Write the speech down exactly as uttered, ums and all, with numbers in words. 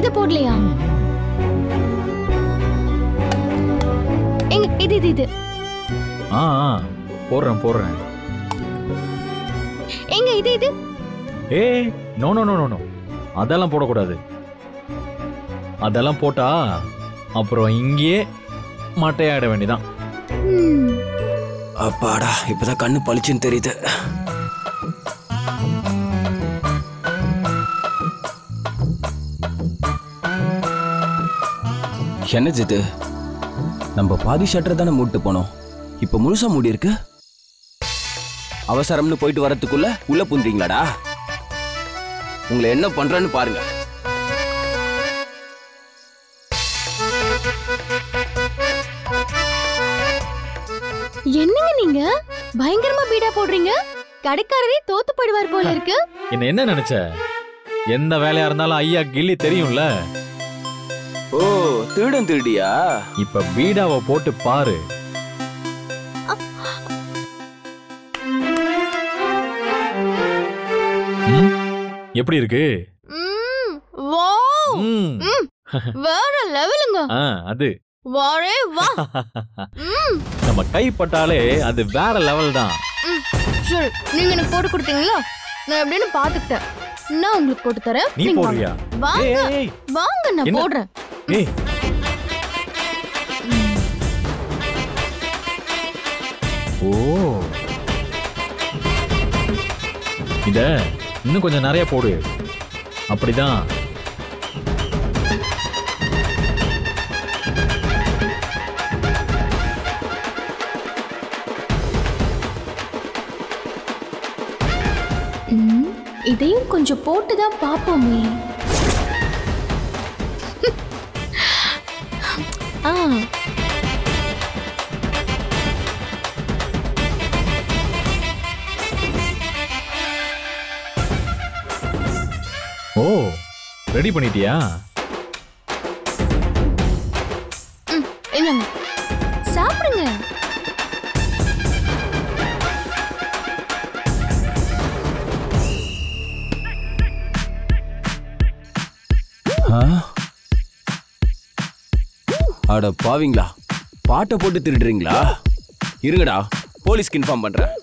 இது போடலையா? எங்க இது இது இது ஆ போடுறேன் போடுறேன். எங்க இது இது ஏய் நோ நோ நோ நோ அதெல்லாம் போடக்கூடாது. அதெல்லாம் போட்டா அப்புறம் இங்கேயே மட்டையாட வேண்டியதான். அப்பாடா இப்பதான் கண்ணு பளிச்சுன்னு தெரியுது. என்ன ஜித்து, நம்ம பாதி ஷட்டர் தானே மூட்டு போனோம், இப்ப முழுசா மூடி இருக்கு. அவசரம்னு போயிட்டு வரதுக்குள்ள உள்ள புந்தீங்களாடா? உங்களை என்ன பண்றேன்னு பாருங்க. என்னங்க நீங்க பயங்கரமா பீடா போடுறீங்க. கடைக்காரரே தோத்து போயிடுவார் போல இருக்கு. என்ன என்ன நினைச்ச? எந்த வேலையா இருந்தாலும் ஐயா கில்லி தெரியும்ல. ஓ திருடன் திருடியா? இப்ப பீடாவை போட்டு பாரு. எப்படி இருக்கு? வேற லெவலுங்க. அது வாரே வா. நம்ம கைப்பட்டாலே அது வேற லெவல் தான். சரி நீங்க எனக்கு போட்டு கொடுத்தீங்களா, நான் எப்படின்னு பாத்துக்கிட்டேன். நான் உங்களுக்கு போட்டு தரேன். நீ போடுறியா? வாங்க வாங்க நான் போடுறேன். ஏய் ஓ இத இன்னும் கொஞ்சம் நிறைய போடு. அப்படிதான். இதையும் கொஞ்சம் போட்டுதான் பாப்போமே. ஆ ஓ ரெடி பண்ணிட்டியா? என்னங்க சாப்பிடுங்க. அட பாவீங்களா, பாட்டை போட்டு திருடுறீங்களா? இருங்கடா போலீஸ்க்கு இன்ஃபார்ம் பண்றேன்.